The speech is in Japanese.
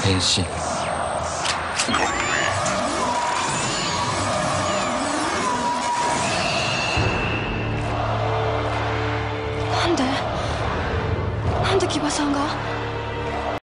変身。 なんで騎馬さんが。